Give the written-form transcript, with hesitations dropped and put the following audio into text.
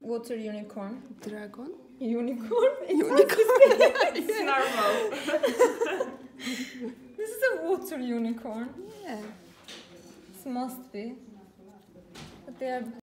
Water unicorn. Dragon? Unicorn? It's normal. This is a water unicorn. Yeah. This must be. But they are